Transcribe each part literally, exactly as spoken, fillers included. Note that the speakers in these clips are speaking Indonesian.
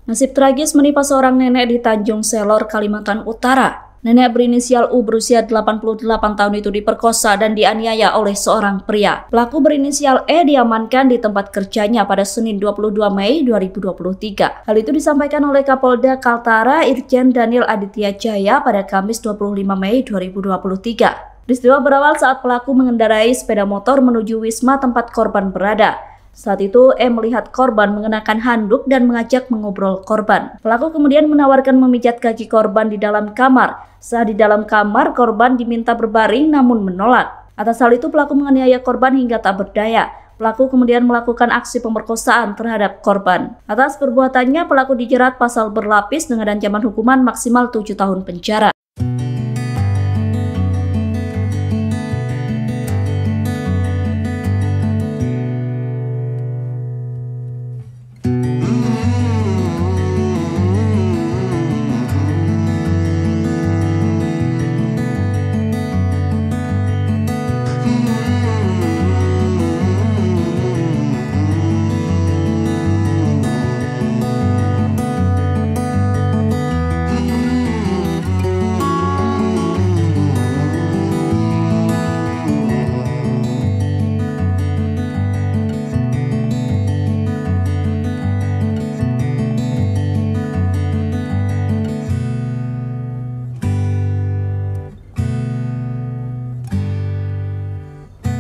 Nasib tragis menimpa seorang nenek di Tanjung Selor, Kalimantan Utara. Nenek berinisial U berusia delapan puluh delapan tahun itu diperkosa dan dianiaya oleh seorang pria. Pelaku berinisial E diamankan di tempat kerjanya pada Senin dua puluh dua Mei dua ribu dua puluh tiga. Hal itu disampaikan oleh Kapolda Kaltara Irjen Daniel Aditya Jaya pada Kamis dua puluh lima Mei dua ribu dua puluh tiga. Peristiwa berawal saat pelaku mengendarai sepeda motor menuju wisma tempat korban berada. Saat itu, E melihat korban mengenakan handuk dan mengajak mengobrol korban. Pelaku kemudian menawarkan memijat kaki korban di dalam kamar. Saat di dalam kamar, korban diminta berbaring namun menolak. Atas hal itu, pelaku menganiaya korban hingga tak berdaya. Pelaku kemudian melakukan aksi pemerkosaan terhadap korban. Atas perbuatannya, pelaku dijerat pasal berlapis dengan ancaman hukuman maksimal tujuh tahun penjara.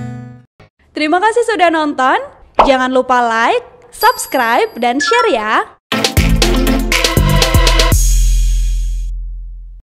Terima kasih sudah nonton. Jangan lupa like, subscribe, dan share ya.